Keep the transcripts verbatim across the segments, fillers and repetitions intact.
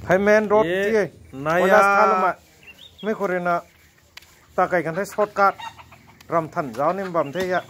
hai main road tie naya thalma me korena ta kai kan thai shortcut ram than jaw nim bam the ya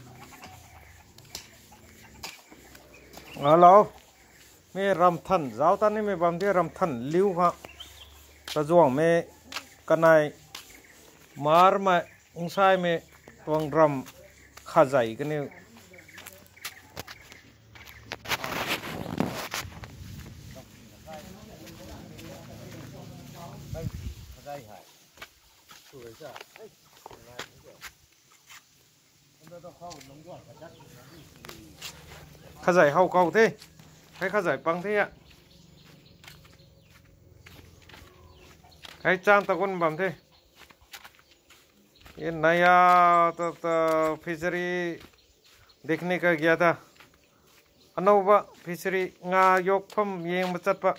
alo me ram than jaw ta ni me bam the ram than liu ha ta juang me kanai mar ma ung sai me tuang ram kha jai cái này khá giải hậu cầu thế hay khá giải băng thế ạ hay trang ta quân bầm thế ये नया तो तो fishery देखने का गया था अनोवा fishery nga yok pham yeng machat pa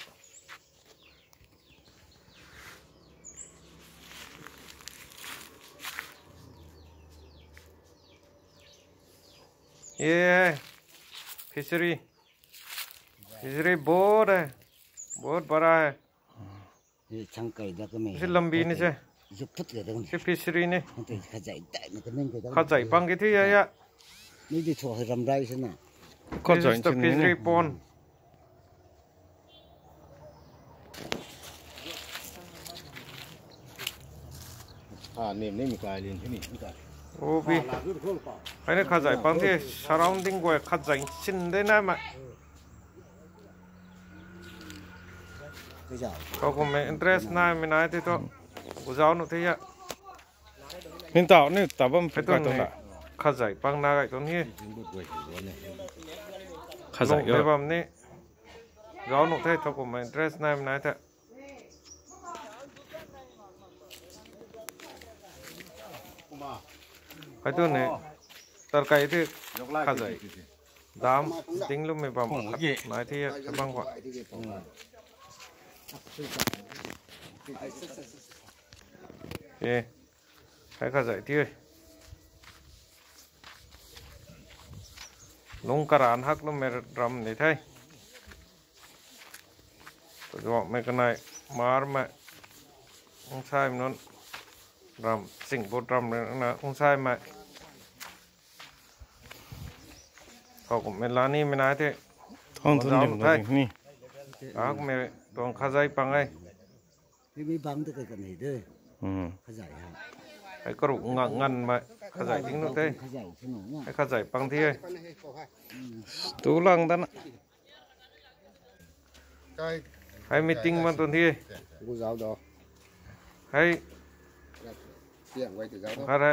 ये फिशरी फिशरी बहुत है बहुत बड़ा है ये चंकाई दा कमे इसे लंबी नहीं से ये फुट के देखो ये फिशरी ने खजाई दाई में कने के खजाई पंग के थी या या नहीं दी थो रमदाई से ना खजाई तो फिशरी पॉन à niệm niệm cái liền thế này ô bi cái này khá giải bằng thế surrounding của khá giải xin đấy nè mà có có mấy interest này mình nói thì thôi của giáo nó thế ạ nên tạo nên tạo bom cái tuần này khá giải bằng na cái tuần here khá giải cái bom này giáo nó thế thôi có mấy interest này mình nói thế cái tuần này tất cả itu khá giải đám tính lúc mình bấm nói thì cái băng quả yeah cái khá giải thì lung karan hak lúc mình ram này thấy rồi mấy cái này mar mà không sai nó ram sing bột ram này là không sai màเขาก็ไม่ลานี่ไม่น่าเท่ท้องทุนอย่างไรนี่อ่ะก็ไม่ต้องขจายปังไงพี่มีบังตัวกันนี่ด้วยอืมขจายครับไอ้กระดูกงันงันมาขจายทิ้งนู่นเท่ไอ้ขจายปังที่ตู้ลังตั้งน่ะให้มีติ้งมันตัวที่ให้อะไร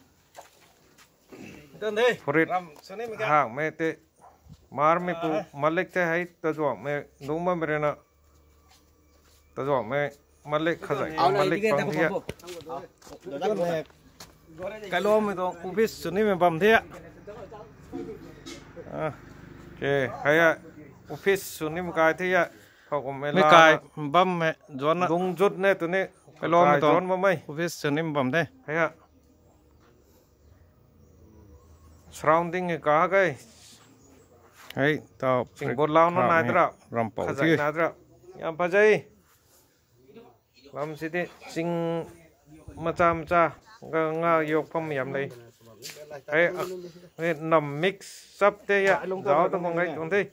Farid हाँ मैं ते मार में पू मलिक ते है तजवा मैं नुमा मेरे ना तजवा मैं मलिक खजाई मलिक पंथिया कलो में तो ऑफिस सुनी में बम थिया के है या ऑफिस सुनी में काय थियाเขาก็ไม่ลายบัมแม่จวนนะลุงจุดเนี่ยตัวนี้ไปลองจวนมาไหมออฟฟิศสุนีบัมได้ใช่ฮะsurrounding cái cả cái hay tao chỉnh bột lao nó này đó làm bảo chứ này đó làm bao nhiêu làm gì thế chỉnh mà cha mà cha ngang ngang yok phong miệng này ấy ấy nằm mix up thế ya giáo tao còn cái còn thế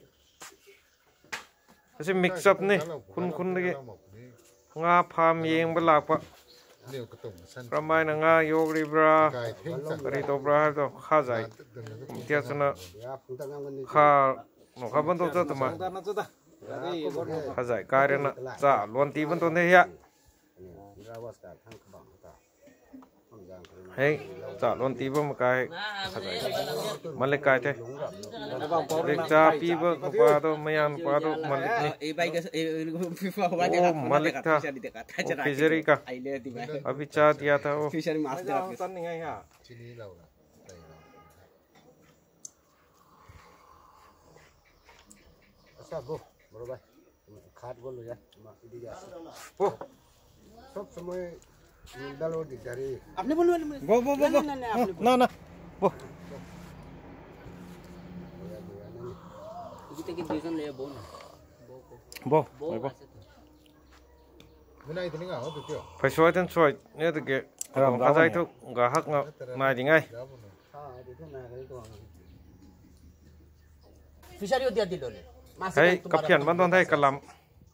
cái mix up này kun kun cái nga phàm yeng bả lạcประมาณนั้นง่ายโยกรีบราบริโตบราตัวข้าใจเทียสนะข้าหนูข้าบนตัวจะทำไมข้าใจกายนะจ้าล้วนตีบนตัวเนี่ยเฮ้ยจ้าล้วนตีบนมากายข้าใจมันเล็กกายเท่เล็กจ้าปีบก็ปาตัวไม่ยันปาตัวมันเล็กนี่โอ้มันเล็กท่าฟิชรี่ก็अभी चाह दिया था वो fishery master आपके नहीं है यहाँ चीनी लाऊंगा अच्छा वो बरोबर खाद बोल लो यार माफी दी जा वो सब समय डालो दिखारी आपने बोलो वो वो वो ना ना वो kita kita bisa lihat bon bo bo bo phải xoay thân xoay nhớ từ kia còn cá dây thuốc gà hắc ngọc này thì ngay thấy cặp hiện vẫn toàn thấy cả lắm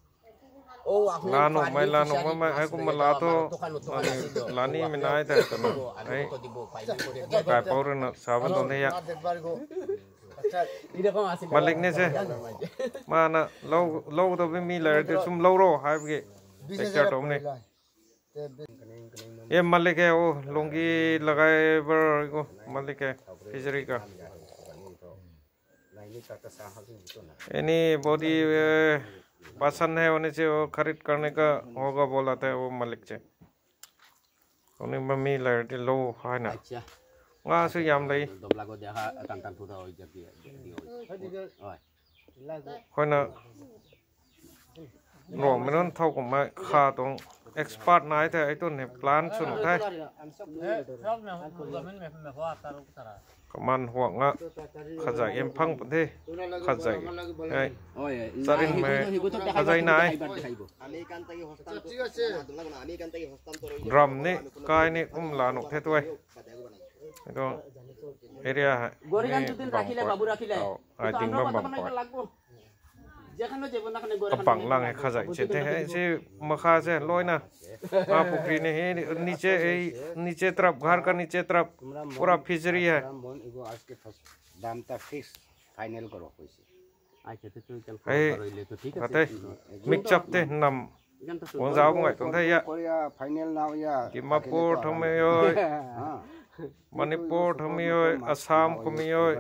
là nụ mày là nụ mày mày ai cũng mà là to là ni mình ai thế tụi nó ấy cái bao rồi nó sao vẫn toàn thấy ya mà lịch này chứ mà nó lâu lâu tôi với mi là được sum lâu rồi hai cái cái chợ trống này ये मलिक है वो लुंगी लगाए बर को मलिक है fishery का यानी body पसंद है उन्हें से वो खरीद करने का होगा बोला था वो मलिक से उन्हें मम्मी लड़ते लो है ना वहाँ से यम ले है नाรวมไม่นั้นเท่ากับมาค่าตรงเอ็กซ์พอร์ตนายแต่ไอ้ต้นเนี่ยพลานสุดท้ายก็มันห่วงอ่ะขจายเอ็มพังประเทศขจายไอ้สรินเมย์ขจายนายรำนี่กายนี่อุ้มหลานออกเท่ด้วยไอ้ตรงเอเรียนี่บังปอดไอ้ติงบังบังปอดกระปังล่างไอ้ข้าใจเช่นที่ไอ้ที่มาข้าเช่นลอยนะมาปุกรีนี่เฮ้นิเจไอ้นิเจตรับघर का नीचे तरफ पूरा फिशरी है दाम तक फिक्स फाइनल करो पैसे ไอ้อะไรมิกจับเต้นนำวันเสาร์ก็ไงตรงที่ยะ फाइनल नाउ या กิมาปูทำไมเอ้ยมณิปุรทำไมเอ้ยอัสสามก็มีเอ้ย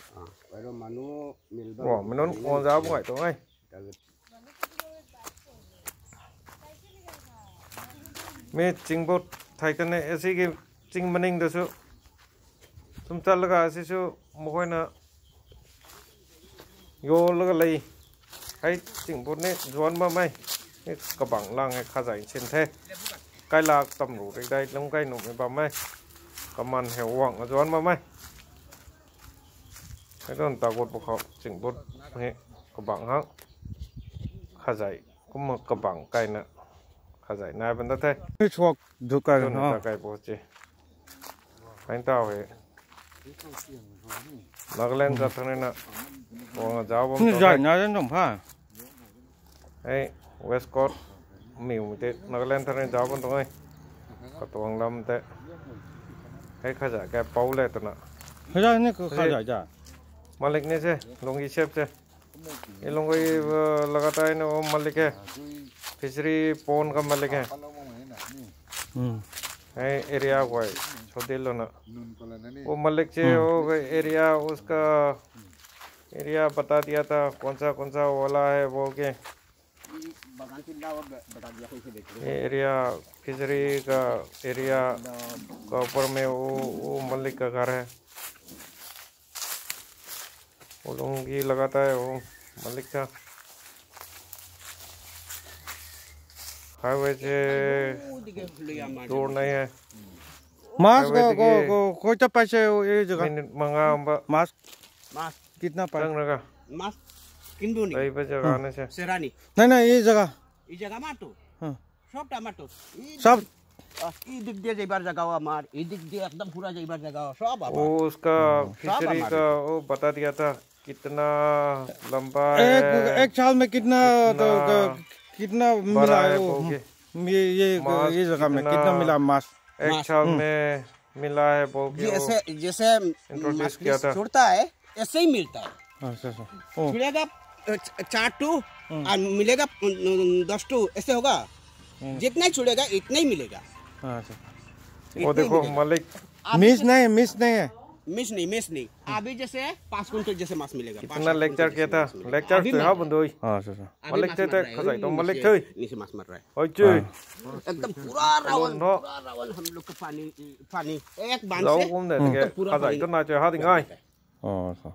โอ้มันนั่นวันเสาร์ก็ไงตรงไหนมีจริงบดไทยกันเนี่ยไอ้สิ่งจริงมันนิ่งตัวสุสมจัลก็ไอ้สิ่งมวยนะโยลก็เลยให้จริงบดเนี่ยจวนมาไหมนี่กระบังล่างให้ข้าใจเช่นเท่ใกล้ลากตำรวจได้ลงใกล้หนุ่มไม่บ้าไหมกำมันเหวหวังจวนมาไหมให้ต้นตากดพวกเขาจริงบดนี่กระบังฮะข้าใจก็มากระบังใกล้น่ะข้าใจนายเป็นตัวเท่ไม่ชอบดูกันเนาะใกล้ปวดจีไปต่อเหรอนักเล่นจัดทั้งนั้นน่ะวางจ้าบอมตัวใหญ่น่าจะหนุ่มผ้าไอ้เวสกอตมิวมิเตนักเล่นทั้งนั้นจ้าบอมตัวไงก็ตัวงลำเตะให้ข้าใจแกเป้าเลยตัวน่ะข้าใจนี่คือข้าใจจ้ะมาเล็กนี่ใช่ลงอีเชฟใช่ये लोग ये लगातार है ना वो मलिक है फिशरी पोन का मलिक है है एरिया को है छोटे लो ना वो मलिक से वो एरिया उसका एरिया बता दिया था कौन सा कौन सा वाला है वो के ये एरिया फिशरी का एरिया का ऊपर में वो वो मलिक का घर है वो लुंगी लगाता है वो मलिक का हाईवे से दूर नहीं है मास्क को को को कोई तो पैसे ये जगह मंगा मास्क मास्क कितना पैसा लगा मास्क किन दूनी सही पे जगह आने से सेरानी नहीं नहीं ये जगह ये जगह माटो हाँ सब टमाटो सब ये दिख दिया जाइबार जगह हमार ये दिख दिया एकदम पूरा जाइबार जगह सब वो उसका फिशरी का वो बता दिया था कितना लंबा है एक एक साल में कितना तो कितना मिला है वो ये ये ये जगह में कितना मिला मास एक साल में मिला है बोल के जैसे जैसे इंट्रोड्यूस किया था छुड़ता है ऐसे ही मिलता है अच्छा अच्छा छुड़ेगा चार टू और मिलेगा दस टू ऐसे होगा जितना ही छुड़ेगा इतना ही मिलेगा अच्छा वो देखो मलिक मिस नहीं मिस नहीं है मिस नहीं मिस नहीं अभी जैसे पाँच कुंटल जैसे मास मिलेगा कितना लेक्चर किया था लेक्चर तो हाँ बंदोई हाँ सर मलिक थे तो खजाई तो मलिक थे नीचे मास मर रहा है ओके एकदम पूरा रावण पूरा रावण हम लोग को पानी पानी एक बांध से जाओ घूम दे खजाई तो ना चाहे हाथ इंगाई हाँ सर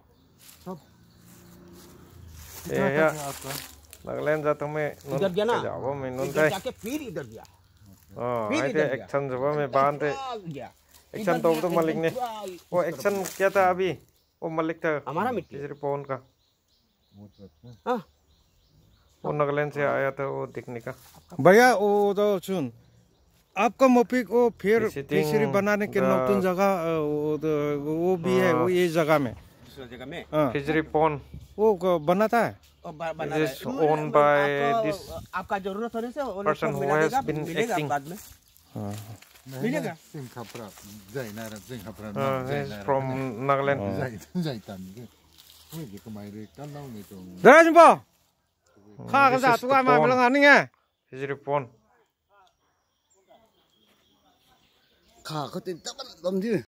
ये यार नागालैंड जाता मैं इधर गया ना जाओ मैं नूंदे जाके फिर इधर गया हाँ ऐसे एक्शन जब मैं बांधे एक्शन तो तो मलिक ने वो एक्शन क्या था अभी वो मलिक था हमारा मिट्टी फोन का हाँ वो नागालैंड से आया था वो देखने का। भैया वो तो सुन आपका मोपिक वो फिर फिशरी बनाने के नौतन जगह वो वो भी है वो ये जगह में दूसरा जगह में फिशरी पॉन्ड वो बनाता है is owned by this आपका जरूरत होने से person who has been acting बाद में मिलेगा सिंगापुर जाए ना Singapore uh, is from Nagaland जाए जाए तान के वो ये कमाई रे कल ना नहीं तो जरा जिम्बो खा कर जा तू का मार लगा नहीं है फिशरी पॉन्ड खा को तीन तक लम जी